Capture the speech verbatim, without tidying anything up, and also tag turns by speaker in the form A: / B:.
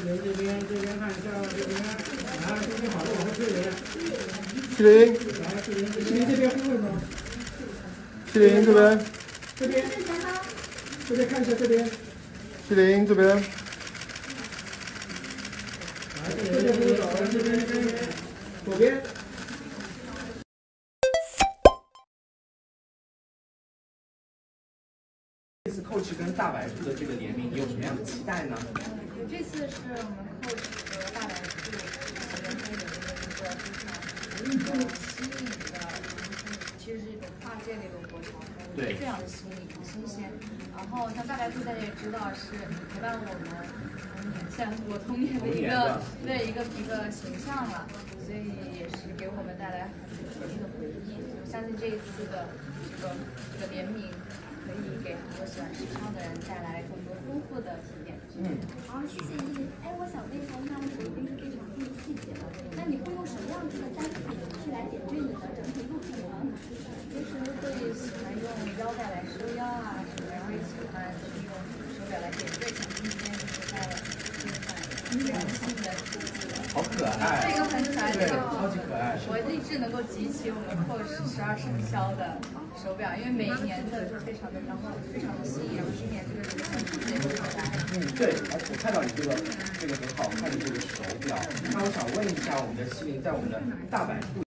A: 林这边，这边看一下这边，啊，这边好了，我和志玲。
B: 志玲，
A: 来，志玲，志玲这边会吗？
B: 志玲这边。
A: 这边。这边看一下这边。
B: 志玲这边。
A: 来，这边不走，这边这边，左边。
C: 这次 Coach 跟大白兔的这个联名，你有什么样的期待呢？
D: 这次是我们 Coach 和大白兔联合的一个非常有吸引的，其实是一种跨界的一种国潮，
C: 对，
D: 非常的新颖、新鲜。然后像大白兔，大家也知道是陪伴我们童年、像我童年的一个对一个一个形象了，所以也是给我们带来很甜蜜的回忆。我相信这一次的这个这个联名。 可以给很多喜欢时尚的人带来更多丰富的体验。
E: 嗯，好，谢谢你。哎，我想问一下，那我手一定是非常注意细节的，那你会用什么样子的单品去来点缀你的整体路线呢？
D: 其实会喜欢用腰带来收腰啊什么，然后也喜欢就是用手表来点缀，像今天就是戴了这款非常新的兔子。
C: 好可爱，
D: 这个很可爱，
C: 对，超级可爱。
D: 我立志能够集齐我们 Coach 十二生肖的手表，因为每一年的就非常的，然后非常的新颖，然后今年这个流行兔子也很可爱。
C: 嗯，对，而且我看到你这个这个很好看的这个手表，那我想问一下，我们的西林在我们的大白兔。